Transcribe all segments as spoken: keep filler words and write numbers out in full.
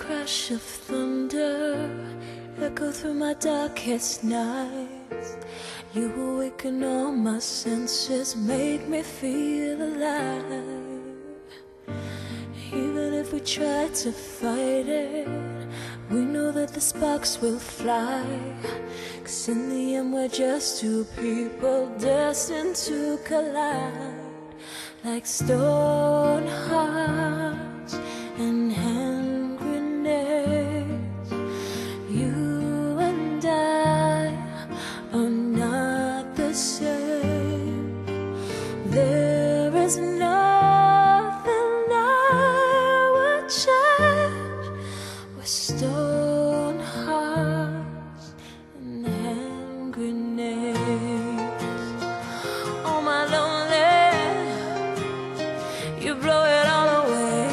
crash of thunder echo through my darkest nights. You awaken all my senses, make me feel alive. Even if we try to fight it, we know that the sparks will fly. 'Cause in the end we're just two people destined to collide. Like stone hearts and hand grenades, you and I are not the same. There is nothing I would change. We're stone hearts and hand grenades. Oh my lonely, you blow it all away.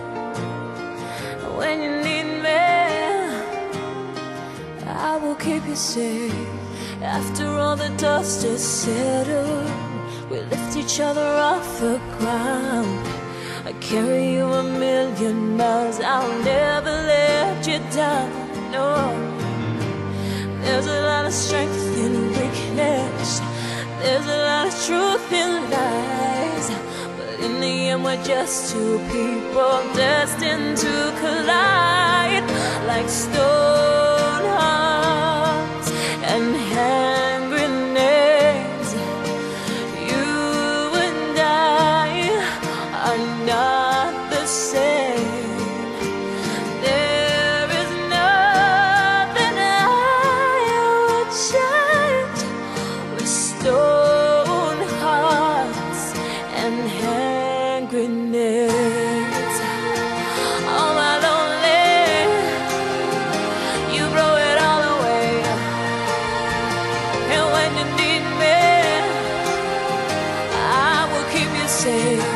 When you need me, I will keep you safe. After all the dust is settled, we lift each other off the ground. I carry you a million miles, I'll never let you down, no. There's a lot of strength in weakness, there's a lot of truth in lies, but in the end we're just two people destined to collide. Like stone hearts and hand grenades, you and I are not the same. There is nothing I would change. We're stone hearts and hand grenades. All my lonely, you blow it all away. And when you need me, I will keep you safe.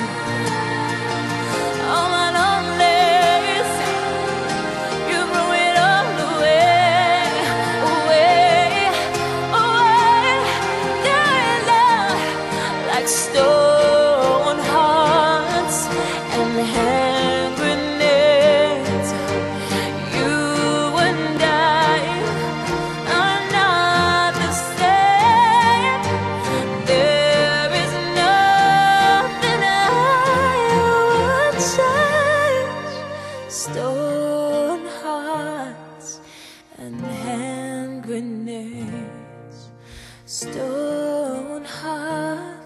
All my lonelies, you blow it all away, away, away. Yeah, yeah. Like stone hearts and hand grenades, you and I are not the same. There is nothing I would change. Stone hearts and hand grenades, stone hearts